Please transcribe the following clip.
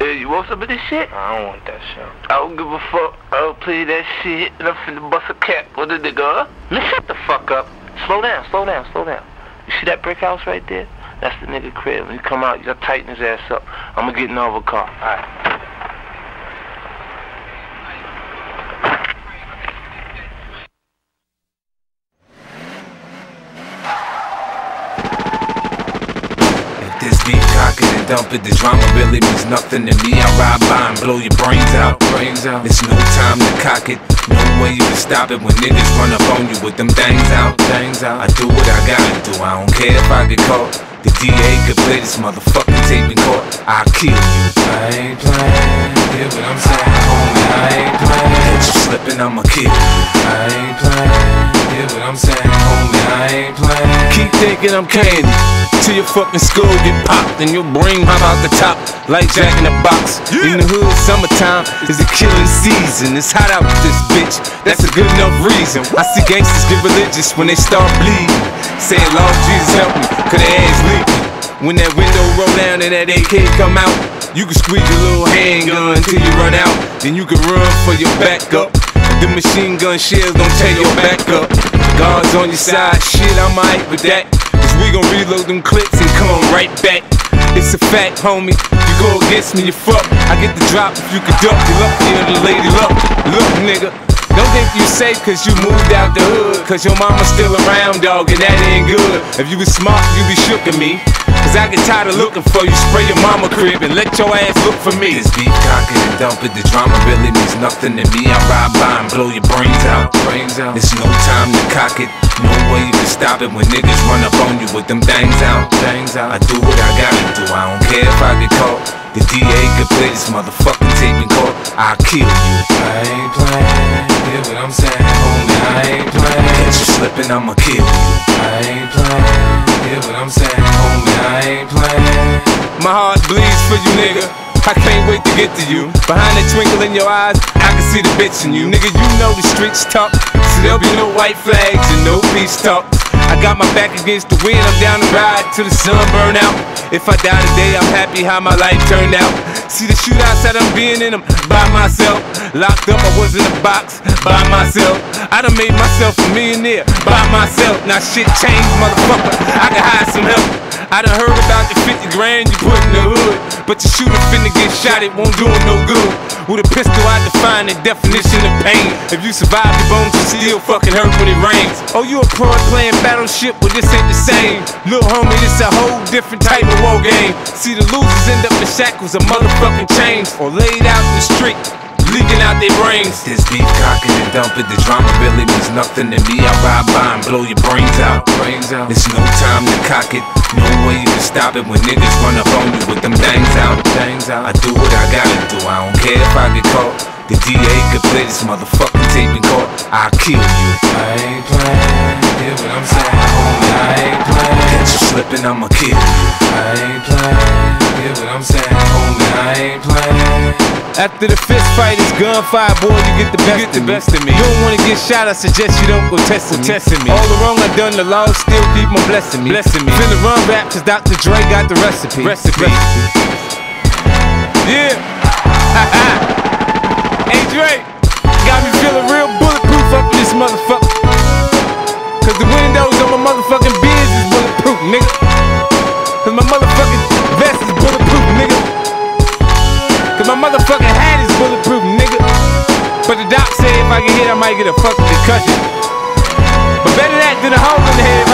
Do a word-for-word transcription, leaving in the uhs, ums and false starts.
Hey, you want some of this shit? I don't want that shit. I don't give a fuck. I don't play that shit, and I'm finna bust a cap with a nigga, huh? Man, shut the fuck up. Slow down, slow down, slow down. You see that brick house right there? That's the nigga crib. When you come out, you gotta tighten his ass up. I'ma get in over car. Alright. This beat, cock it and dump it. The drama really means nothing to me. I ride by and blow your brains out. Brains out. It's no time to cock it. No way you can stop it when niggas run up on you with them things out. Things out. I do what I gotta do. I don't care if I get caught. The D A could play this motherfucking tape in court. I'll kill you. I ain't playing. Hear what I'm saying, homie? I ain't playing. Catch you slipping, I'ma kill you. I ain't playing. Hear what I'm saying, homie? I ain't playing. Keep thinking I'm candy till your fucking skull get popped and your brain hop out the top like Jack in the Box. Yeah. In the hood, summertime is the killing season. It's hot out with this bitch. That's a good enough reason. I see gangsters get religious when they start bleeding. Say, Lord Jesus help me, cause their ass leaking. When that window roll down and that A K come out, you can squeeze your little handgun till you run out. Then you can run for your backup. The machine gun shells don't tear your back up. Guards on your side, shit, I'm alright with that. Cause we gon' reload them clips and come right back. It's a fact, homie. You go against me, you fuck. I get the drop if you could duck. You lucky or the lady luck. Look, nigga, don't think you safe cause you moved out the hood. Cause your mama's still around, dog, and that ain't good. If you was smart, you be shook at me. Cause I get tired of looking for you. Spray your mama crib and let your ass look for me. This beat, cock it and dump it. The drama really means nothing to me. I ride by and blow your brains out. Brains out. It's no time to cock it. No way you can stop it when niggas run up on you with them things out. Things out. I do what I gotta do. I don't care if I get caught. The D A could play this motherfucking tape in court. I'll kill you. I ain't playing. Hear what I'm saying, homie? I ain't playing. Catch you slipping, I'ma kill you. I ain't playing. Hear what I'm saying, homie? I ain't playing. My heart bleeds for you, nigga. I can't wait to get to you. Behind that twinkle in your eyes, I can see the bitch in you. Nigga, you know the streets talk, so there'll be no white flags and no peace talk. I got my back against the wind, I'm down the ride till the sun burn out. If I die today, I'm happy how my life turned out. See the shootouts that I'm being in them by myself. Locked up, I was in a box by myself. I done made myself a millionaire by myself. Now shit changed, motherfucker, I can hide some help. I done heard about the fifty grand you put in the hood, but your shooter finna get shot, it won't do him no good. With a pistol, I define the definition of pain. If you survive, your bones will still fucking hurt when it rains. Oh, you a pro playing battleship, well this ain't the same. Lil' homie, this a whole different type of war game. See the losers end up in shackles of motherfucking chains, or laid out in the street, leaking out their brains. This beef, cock it and dump it. The drama really means nothing to me. I ride by and blow your brains out. Brains out. It's no time to cock it. No way you can stop it when niggas run up on you with them things out. Things out. I do what I gotta do. I don't care if I get caught. The D A could play this motherfucking tape in court. I'll kill you. I ain't playing. Hear what I'm saying, homie? I ain't playing. Catch you slipping, I'ma kill you. I ain't playing. Hear what I'm saying, homie? I ain't playing. After the fist fight, it's gunfire, boy, you get the best, you get the best of me. You don't wanna get shot, I suggest you don't go testing me. Testing me. All the wrong I done, the law still keep on blessing me. Blessing me. Finna run rap, cause Doctor Dre got the recipe. Recipe. Yeah. Hey Dre, got me feeling real bulletproof up in this motherfucker. Cause the windows on my motherfucking beers is bulletproof, nigga. Cause my motherfucking vest is bulletproof, nigga. Cause my motherfucking hat is bulletproof, nigga. But the doc said if I get hit, I might get a fucking concussion. But better that than a hole in the head,